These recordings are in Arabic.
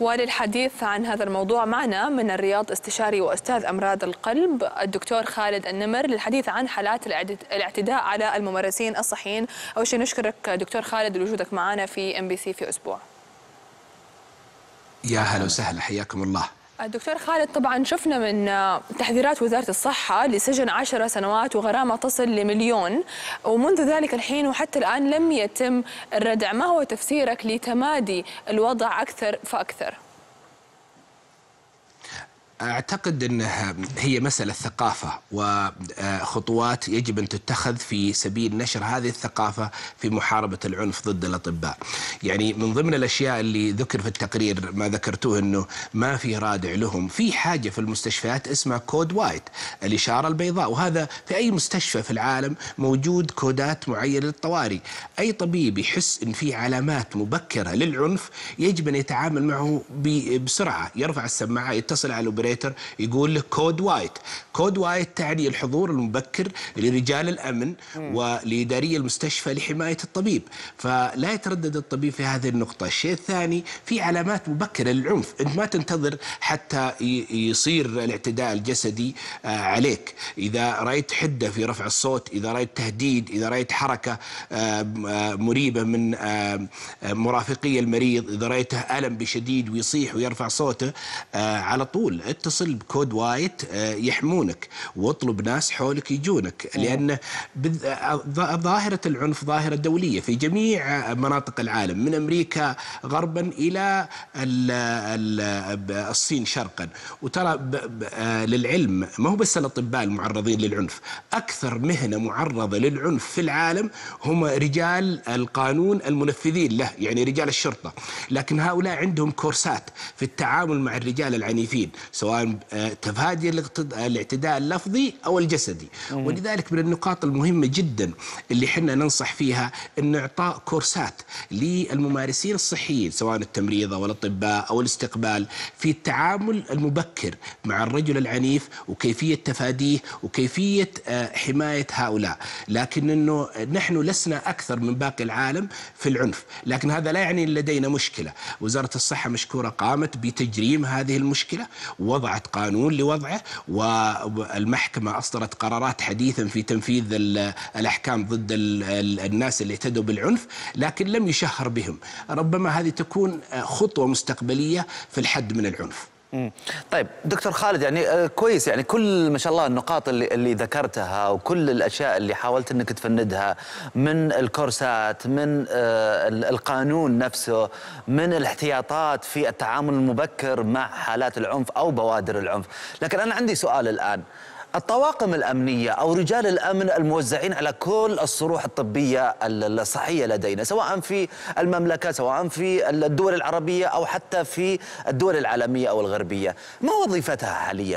وللحديث عن هذا الموضوع معنا من الرياض استشاري وأستاذ أمراض القلب الدكتور خالد النمر للحديث عن حالات الاعتداء على الممارسين الصحيين. أول شيء نشكرك دكتور خالد لوجودك معنا في MBC في أسبوع. يا هلا وسهلا، حياكم الله. دكتور خالد، طبعا شفنا من تحذيرات وزارة الصحة لسجن 10 سنوات وغرامة تصل ل1,000,000، ومنذ ذلك الحين وحتى الآن لم يتم الردع. ما هو تفسيرك لتمادي الوضع أكثر فأكثر؟ أعتقد أنها هي مسألة ثقافة وخطوات يجب أن تتخذ في سبيل نشر هذه الثقافة في محاربة العنف ضد الأطباء. يعني من ضمن الأشياء اللي ذكر في التقرير ما ذكرتوه أنه ما في رادع لهم، في حاجة في المستشفيات اسمها كود وايت، الإشارة البيضاء، وهذا في أي مستشفى في العالم موجود كودات معينة للطوارئ. أي طبيب يحس أن في علامات مبكرة للعنف يجب أن يتعامل معه بسرعة، يرفع السماعة، يتصل على الأوبريتر، يقول لك كود وايت. كود وايت تعني الحضور المبكر لرجال الأمن ولإداري المستشفى لحماية الطبيب، فلا يتردد الطبيب في هذه النقطة. الشيء الثاني، في علامات مبكرة للعنف، أنت ما تنتظر حتى يصير الاعتداء الجسدي عليك. إذا رأيت حدة في رفع الصوت، إذا رأيت تهديد، إذا رأيت حركة مريبة من مرافقي المريض، إذا رأيته ألم بشديد ويصيح ويرفع صوته، على طول اتصل بكود وايت يحمونك، واطلب ناس حولك يجونك، لأن ظاهرة العنف ظاهرة دولية في جميع مناطق العالم، من أمريكا غربا إلى الصين شرقا. وترى للعلم ما هو بس الأطباء المعرضين للعنف، أكثر مهنة معرضة للعنف في العالم هم رجال القانون المنفذين له، يعني رجال الشرطة، لكن هؤلاء عندهم كورسات في التعامل مع الرجال العنيفين، سواء تفادي الاعتداء اللفظي أو الجسدي. ولذلك من النقاط المهمة جدا اللي حنا ننصح فيها أن إعطاء كورسات للممارسين الصحيين، سواء التمريض أو الأطباء أو الاستقبال، في التعامل المبكر مع الرجل العنيف وكيفية تفاديه وكيفية حماية هؤلاء. لكن أنه نحن لسنا أكثر من باقي العالم في العنف، لكن هذا لا يعني لدينا مشكلة. وزارة الصحة مشكورة قامت بتجريم هذه المشكلة، وضعت قانون لوضعه، والمحكمة أصدرت قرارات حديثا في تنفيذ الأحكام ضد الناس اللي اعتدوا بالعنف، لكن لم يشهر بهم. ربما هذه تكون خطوة مستقبلية في الحد من العنف. طيب دكتور خالد، يعني كويس، يعني كل ما شاء الله النقاط اللي ذكرتها وكل الاشياء اللي حاولت انك تفندها، من الكورسات، من القانون نفسه، من الاحتياطات في التعامل المبكر مع حالات العنف او بوادر العنف. لكن انا عندي سؤال الان، الطواقم الأمنية أو رجال الأمن الموزعين على كل الصروح الطبية الصحية لدينا، سواء في المملكة، سواء في الدول العربية، أو حتى في الدول العالمية أو الغربية، ما وظيفتها حالياً؟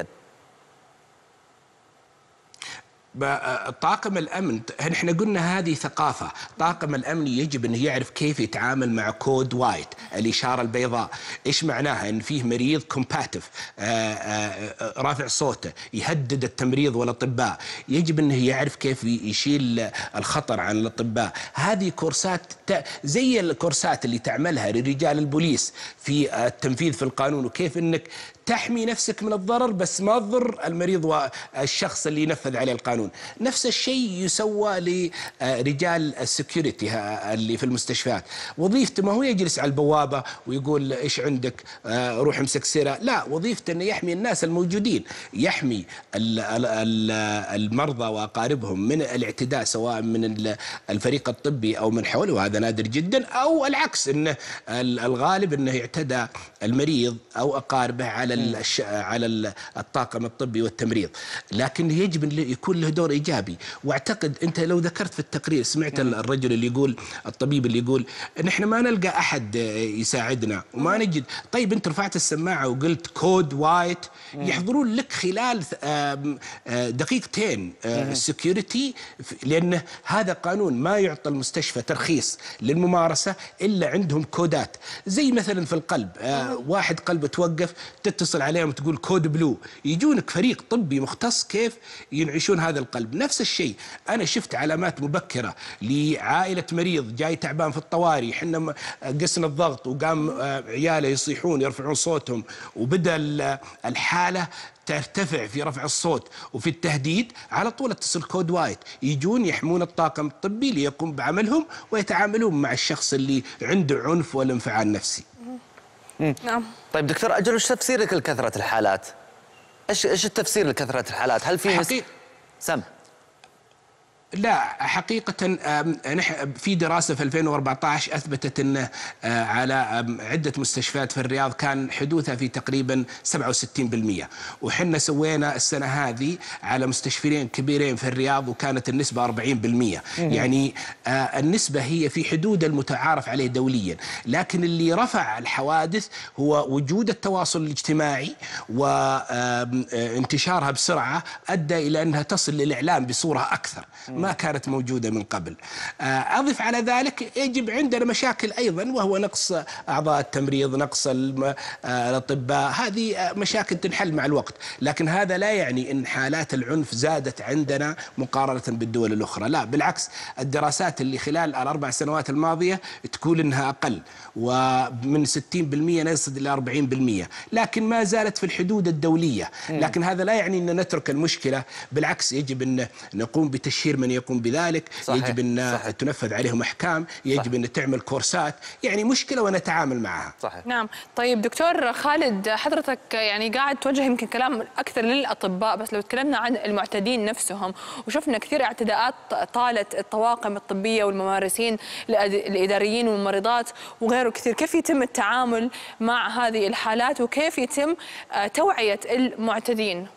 طاقم الأمن، احنا قلنا هذه ثقافة. طاقم الأمن يجب أنه يعرف كيف يتعامل مع كود وايت، الإشارة البيضاء. إيش معناها؟ أن فيه مريض كومباتيف رافع صوته يهدد التمريض والأطباء، يجب أنه يعرف كيف يشيل الخطر عن الأطباء. هذه كورسات زي الكورسات اللي تعملها لرجال البوليس في التنفيذ في القانون، وكيف أنك تحمي نفسك من الضرر بس ما تضر المريض والشخص اللي ينفذ عليه القانون. نفس الشيء يسوى لرجال السكيورتي اللي في المستشفيات. وظيفته ما هو يجلس على البوابة ويقول إيش عندك، روح امسك سيرة. لا، وظيفته أنه يحمي الناس الموجودين، يحمي المرضى وأقاربهم من الاعتداء، سواء من الفريق الطبي أو من حوله، وهذا نادر جدا، أو العكس، أنه الغالب أنه يعتدى المريض أو أقاربه على الطاقم الطبي والتمريض. لكن يجب أن يكون له دور إيجابي. واعتقد أنت لو ذكرت في التقرير، سمعت الرجل اللي يقول، الطبيب اللي يقول نحن ما نلقى أحد يساعدنا وما نجد. طيب أنت رفعت السماعة وقلت كود وايت، يحضرون لك خلال دقيقتين السكيورتي، لأن هذا قانون ما يعطي المستشفى ترخيص للممارسة إلا عندهم كودات. زي مثلا في القلب، واحد قلبه توقف، تتصل عليهم وتقول كود بلو، يجونك فريق طبي مختص كيف ينعشون هذا أمراض القلب. نفس الشيء أنا شفت علامات مبكرة لعائلة مريض جاي تعبان في الطوارئ، حنا قسنا الضغط وقام عياله يصيحون يرفعون صوتهم، وبدأ الحالة ترتفع في رفع الصوت وفي التهديد، على طول اتصل كود وايت، يجون يحمون الطاقم الطبي ليقوم بعملهم ويتعاملون مع الشخص اللي عنده عنف ولا انفعال نفسي. نعم. طيب دكتور أجل، وش تفسيرك لكثرة الحالات؟ ايش التفسير لكثرة الحالات؟ هل في سم؟ لا حقيقة في دراسة في 2014 أثبتت أن على عدة مستشفيات في الرياض كان حدوثها في تقريبا 67%، وحنا سوينا السنة هذه على مستشفيين كبيرين في الرياض وكانت النسبة 40%. يعني النسبة هي في حدود المتعارف عليه دوليا، لكن اللي رفع الحوادث هو وجود التواصل الاجتماعي وانتشارها بسرعة أدى إلى أنها تصل للإعلام بصورة أكثر ما كانت موجودة من قبل. أضف على ذلك يجب عندنا مشاكل أيضا، وهو نقص أعضاء التمريض، نقص الأطباء، هذه مشاكل تنحل مع الوقت، لكن هذا لا يعني أن حالات العنف زادت عندنا مقارنة بالدول الأخرى، لا بالعكس. الدراسات اللي خلال ال4 سنوات الماضية تقول أنها أقل، ومن 60% نصل إلى 40%، لكن ما زالت في الحدود الدولية. لكن هذا لا يعني أن نترك المشكلة، بالعكس يجب أن نقوم بتشهير من يقوم بذلك. صحيح. يجب أن تنفذ عليهم أحكام، يجب أن تعمل كورسات، يعني مشكلة ونتعامل معها. صحيح. نعم. طيب دكتور خالد، حضرتك يعني قاعد توجه يمكن كلام أكثر للأطباء، بس لو تكلمنا عن المعتدين نفسهم، وشفنا كثير اعتداءات طالت الطواقم الطبية والممارسين الإداريين والممرضات وغيره كثير، كيف يتم التعامل مع هذه الحالات وكيف يتم توعية المعتدين؟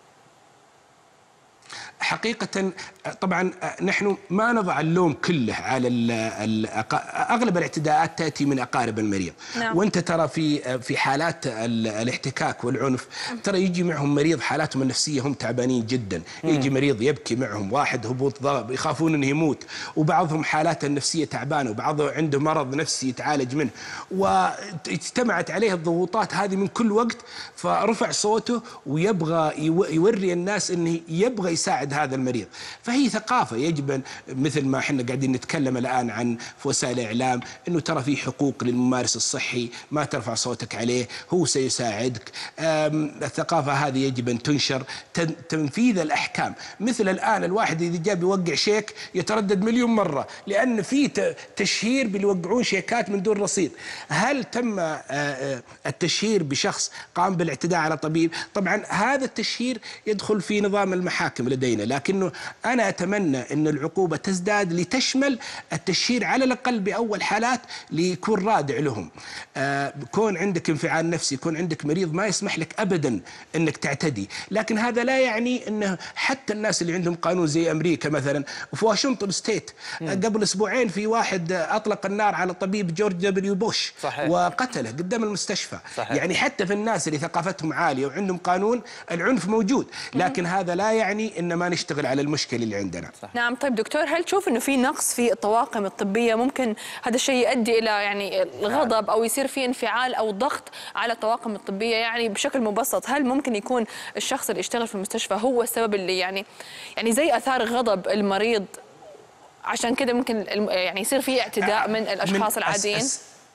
حقيقة طبعا نحن ما نضع اللوم كله على أغلب الاعتداءات تأتي من أقارب المريض. نعم. وانت ترى في حالات الاحتكاك والعنف ترى يجي معهم مريض حالاتهم النفسية هم تعبانين جدا، يجي مريض يبكي معهم، واحد هبوط ضغط يخافون انه يموت، وبعضهم حالاته النفسية تعبانة، وبعضهم عنده مرض نفسي يتعالج منه، واجتمعت عليه الضغوطات هذه من كل وقت، فرفع صوته ويبغى يوري الناس انه يبغى يساعد هذا المريض. فهي ثقافة يجب، مثل ما احنا قاعدين نتكلم الآن عن في وسائل الإعلام، أنه ترى في حقوق للممارس الصحي، ما ترفع صوتك عليه، هو سيساعدك. الثقافة هذه يجب أن تنشر. تنفيذ الأحكام، مثل الآن الواحد إذا جاب يوقع شيك يتردد مليون مرة، لأن في تشهير بيوقعون شيكات من دون رصيد. هل تم التشهير بشخص قام بالاعتداء على طبيب؟ طبعا هذا التشهير يدخل في نظام المحاكم لدينا، لكنه أنا أتمنى أن العقوبة تزداد لتشمل التشهير على الأقل بأول حالات ليكون رادع لهم. كون عندك انفعال نفسي، يكون عندك مريض ما يسمح لك أبدا أنك تعتدي، لكن هذا لا يعني أنه حتى الناس اللي عندهم قانون زي أمريكا مثلا، في واشنطن ستيت قبل أسبوعين في واحد أطلق النار على طبيب جورج دبليو بوش. صحيح. وقتله قدام المستشفى. صحيح. يعني حتى في الناس اللي ثقافتهم عالية وعندهم قانون العنف موجود، لكن هذا لا يعني أن ما نشتغل على المشكلة اللي عندنا. صح. نعم. طيب دكتور، هل تشوف انه في نقص في الطواقم الطبية ممكن هذا الشيء يؤدي الى يعني الغضب او يصير في انفعال او ضغط على الطواقم الطبية؟ يعني بشكل مبسط، هل ممكن يكون الشخص اللي يشتغل في المستشفى هو السبب اللي يعني زي اثار غضب المريض، عشان كده ممكن يعني يصير في اعتداء من الاشخاص العاديين؟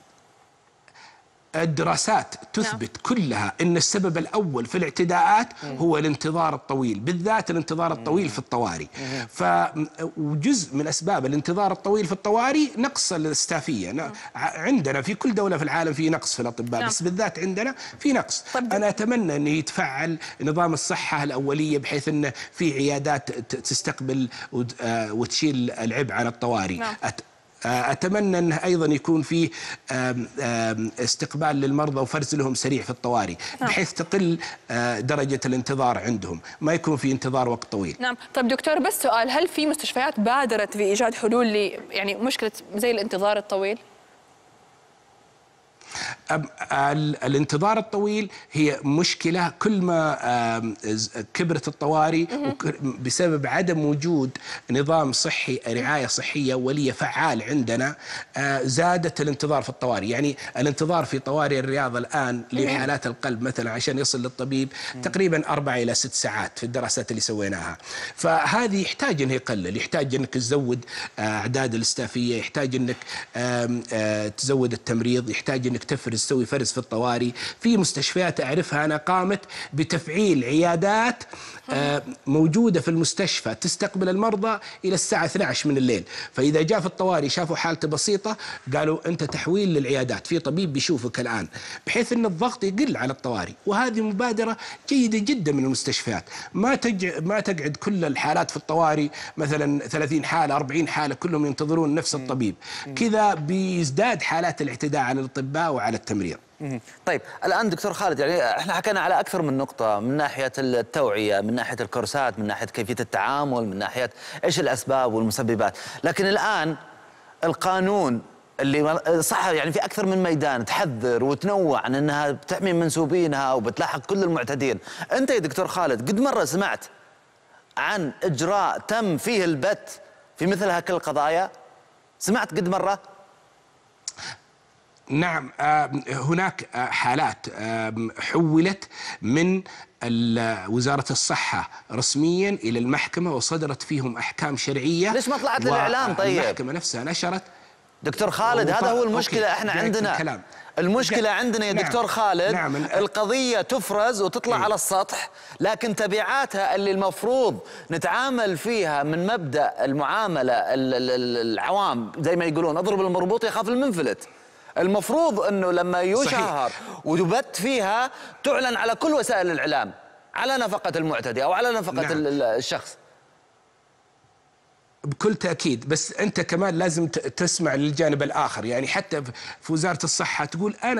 الدراسات تثبت كلها أن السبب الأول في الاعتداءات هو الانتظار الطويل، بالذات الانتظار الطويل في الطوارئ. فجزء من أسباب الانتظار الطويل في الطوارئ نقص الاستافية. عندنا في كل دولة في العالم في نقص في الأطباء، بس بالذات عندنا في نقص. أنا أتمنى أن يتفعل نظام الصحة الأولية بحيث أن في عيادات تستقبل وتشيل العبء عن الطوارئ. أتمنى أنه أيضا يكون في استقبال للمرضى وفرز لهم سريع في الطوارئ، بحيث تقل درجة الانتظار عندهم، ما يكون في انتظار وقت طويل. نعم. طيب دكتور، بس سؤال، هل في مستشفيات بادرت في إيجاد حلول يعني مشكلة زي الانتظار الطويل؟ الانتظار الطويل هي مشكلة. كل ما كبرت الطوارئ بسبب عدم وجود نظام صحي، رعاية صحية ولية فعال عندنا، زادت الانتظار في الطوارئ. يعني الانتظار في طوارئ الرياض الآن لحالات القلب مثلا عشان يصل للطبيب تقريبا 4 إلى 6 ساعات في الدراسات اللي سويناها. فهذه يحتاج انه يقلل، يحتاج انك تزود اعداد الاستافيه، يحتاج انك تزود التمريض، يحتاج انك تسوي فرز في الطوارئ. في مستشفيات اعرفها انا قامت بتفعيل عيادات موجوده في المستشفى تستقبل المرضى الى الساعه 12 من الليل، فاذا جاء في الطوارئ شافوا حالته بسيطه قالوا انت تحويل للعيادات، في طبيب بيشوفك الان، بحيث ان الضغط يقل على الطوارئ. وهذه مبادره جيده جدا من المستشفيات. ما تقعد كل الحالات في الطوارئ مثلا 30 حاله 40 حاله كلهم ينتظرون نفس الطبيب، كذا بيزداد حالات الاعتداء على الاطباء وعلى التمريض. طيب الآن دكتور خالد، يعني احنا حكينا على أكثر من نقطة، من ناحية التوعية، من ناحية الكورسات، من ناحية كيفية التعامل، من ناحية إيش الأسباب والمسببات، لكن الآن القانون اللي صح يعني في أكثر من ميدان تحذر وتنوع عن أنها بتحمي منسوبينها وبتلاحق كل المعتدين. أنت يا دكتور خالد قد مرة سمعت عن إجراء تم فيه البت في مثل هكذا القضايا؟ سمعت قد مرة؟ نعم، هناك حالات حولت من وزارة الصحة رسميا إلى المحكمة وصدرت فيهم أحكام شرعية. ليش ما طلعت للإعلام؟ طيب المحكمة نفسها نشرت. دكتور خالد هذا هو المشكلة. احنا عندنا المشكلة عندنا يا دكتور خالد. نعم. القضية تفرز وتطلع على السطح، لكن تبعاتها اللي المفروض نتعامل فيها من مبدأ المعاملة العوام، زي ما يقولون اضرب المربوط يخاف المنفلت. المفروض انه لما يشهر ويبت فيها تعلن على كل وسائل الاعلام على نفقة المعتدي او على نفقة الشخص. بكل تأكيد، بس أنت كمان لازم تسمع للجانب الآخر. يعني حتى في وزارة الصحة تقول أنا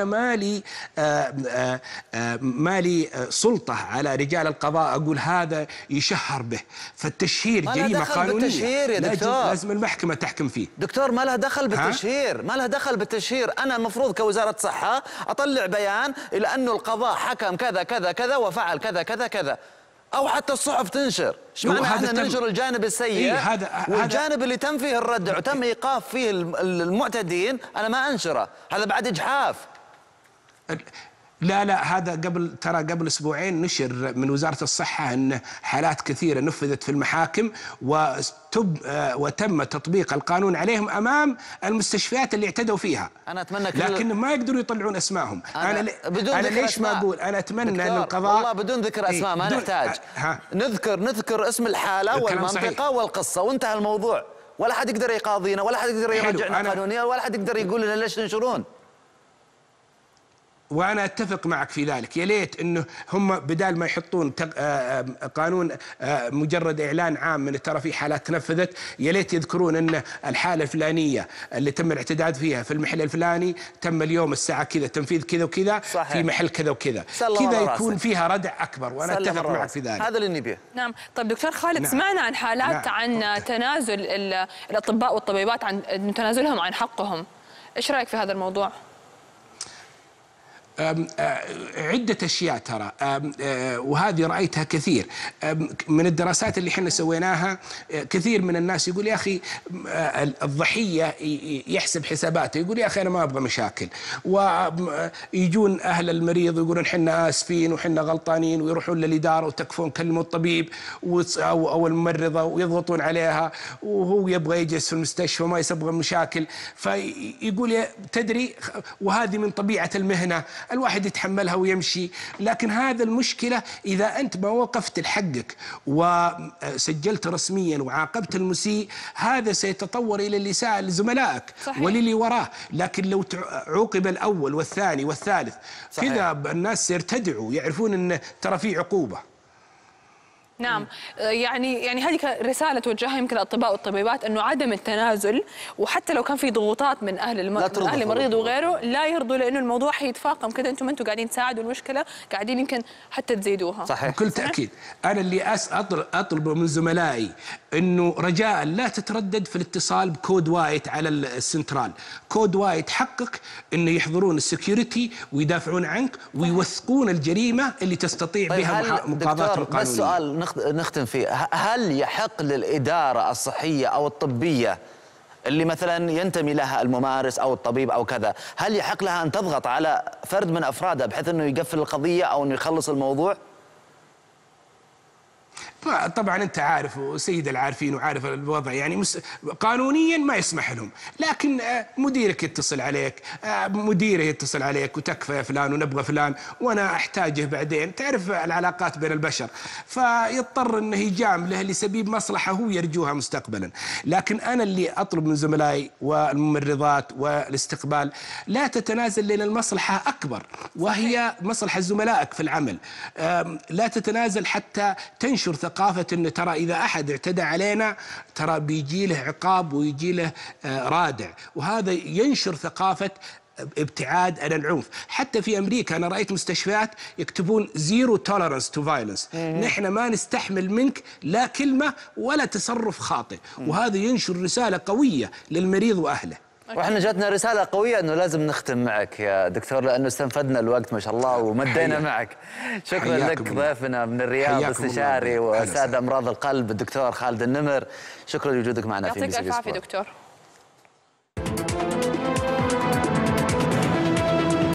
مالي سلطة على رجال القضاء أقول هذا يشهر به، فالتشهير جريمة قانونية. بالتشهير يا دكتور، لازم المحكمة تحكم فيه. دكتور ما لها دخل بالتشهير، ما لها دخل بالتشهير. أنا المفروض كوزارة صحة أطلع بيان إلى أنه القضاء حكم كذا كذا كذا وفعل كذا كذا كذا، أو حتى الصحف تنشر. ايش معنى احنا ننشر الجانب السيء والجانب اللي تم فيه الردع وتم ايقاف فيه المعتدين انا ما انشره؟ هذا بعد اجحاف. لا هذا قبل اسبوعين نشر من وزارة الصحة ان حالات كثيرة نفذت في المحاكم وتم تطبيق القانون عليهم امام المستشفيات اللي اعتدوا فيها. انا اتمنى لكن ما يقدروا يطلعون اسمائهم. انا ليش ما اقول انا اتمنى ان القضاء والله بدون ذكر اسماء ما نحتاج نذكر اسم الحالة والمنطقة والقصة وانتهى الموضوع، ولا حد يقدر يقاضينا ولا حد يقدر يراجعنا قانونيا ولا حد يقدر يقول لنا ليش تنشرون. وأنا أتفق معك في ذلك. يا ليت إنه هم بدال ما يحطون قانون مجرد إعلان عام من ترى في حالات تنفذت، يا ليت يذكرون إن الحالة الفلانية اللي تم الاعتداد فيها في المحل الفلاني تم اليوم الساعة كذا تنفيذ كذا وكذا في محل كذا وكذا، كذا يكون فيها ردع أكبر. وأنا أتفق معك في ذلك. هذا اللي نبيه. نعم. طيب دكتور خالد، سمعنا عن حالات عن تنازل الأطباء والطبيبات عن تنازلهم عن حقهم، إيش رأيك في هذا الموضوع؟ عدة أشياء ترى، وهذه رأيتها كثير من الدراسات اللي احنا سويناها. كثير من الناس يقول يا أخي الضحية يحسب حساباته، يقول يا أخي أنا ما أبغى مشاكل، ويجون أهل المريض ويقولون حنا آسفين وحنا غلطانين، ويروحون للإدارة وتكفون كلموا الطبيب أو الممرضة ويضغطون عليها، وهو يبغى يجلس في المستشفى وما يبغى مشاكل. فيقول تدري، وهذه من طبيعة المهنة الواحد يتحملها ويمشي. لكن هذا المشكلة إذا أنت ما وقفت لحقك وسجلت رسميا وعاقبت المسيء، هذا سيتطور إلى اللي ساء لزملائك وللي وراه. لكن لو عوقب الأول والثاني والثالث كذا الناس سيرتدعوا، يعرفون أن ترى في عقوبة. نعم، يعني هذه رسالة توجهها يمكن الأطباء والطبيبات أنه عدم التنازل، وحتى لو كان في ضغوطات من أهل المريض وغيره لا يرضوا، لأنه الموضوع حيتفاقم كذا، أنتم ما أنتم قاعدين تساعدوا المشكلة، قاعدين يمكن حتى تزيدوها. صحيح. بكل تأكيد. أنا اللي أطلبه من زملائي أنه رجاء لا تتردد في الاتصال بكود وايت على السنترال. كود وايت حقك أنه يحضرون السكيورتي ويدافعون عنك ويوثقون الجريمة اللي تستطيع بها مقاضاة القانونية. بس سؤال نختم فيه، هل يحق للإدارة الصحية أو الطبية اللي مثلا ينتمي لها الممارس أو الطبيب أو كذا، هل يحق لها أن تضغط على فرد من أفرادها بحيث أنه يقفل القضية أو أنه يخلص الموضوع؟ طبعا انت عارف وسيد العارفين وعارف الوضع، يعني قانونيا ما يسمح لهم، لكن مديرك يتصل عليك، مديره يتصل عليك وتكفى يا فلان ونبغى فلان وانا احتاجه بعدين، تعرف العلاقات بين البشر، فيضطر انه يجامله لسبيل مصلحه هو يرجوها مستقبلا. لكن انا اللي اطلب من زملائي والممرضات والاستقبال لا تتنازل، لان المصلحه اكبر وهي مصلحه زملائك في العمل. لا تتنازل حتى تنشر ثقافة أنه ترى إذا أحد اعتدى علينا ترى بيجي له عقاب ويجي له رادع، وهذا ينشر ثقافة ابتعاد عن العنف. حتى في أمريكا أنا رأيت مستشفيات يكتبون zero tolerance to violence، نحن ما نستحمل منك لا كلمة ولا تصرف خاطئ، وهذا ينشر رسالة قوية للمريض وأهله. واحنا جاتنا رسالة قوية انه لازم نختم معك يا دكتور، لانه استنفدنا الوقت ما شاء الله ومدينا معك. شكرا لك ضيفنا من الرياض استشاري واستاذ امراض القلب الدكتور خالد النمر، شكرا لوجودك معنا في يعطيك الف عافية دكتور.